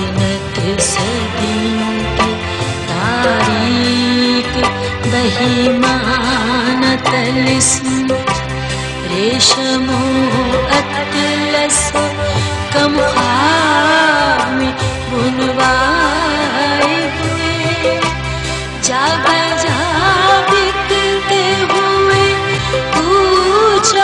गिनत सदियों की तारीख बहीमान तलिस्म रेशमो अतलस कम ख्वाब में बुनवाए हुए जाग जा बिकते हुए पूछो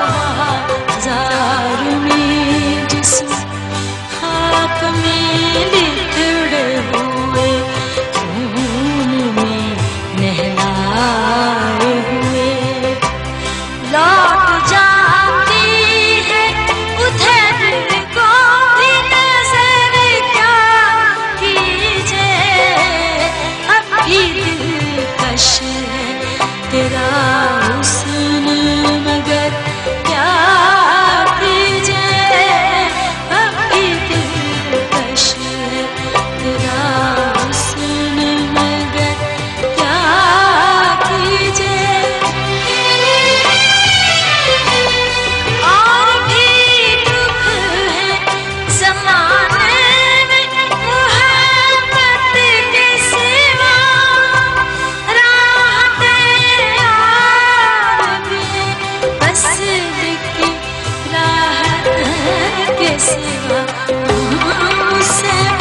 हजार में जिस्म खाक में बिखरे हुए खून में नहलाए हुए लौट जाती है उधर को भी नजर क्या कीजिए अब भी दिलकश है तेरा हुस्न मगर क्या कीजिए अब भी दिलकश है तेरा हुस्न मगर क्या कीजिए और भी दुख है ज़माने में मोहब्बत के सिवा राहते यार भी बस की राहत के सिवा मुझसे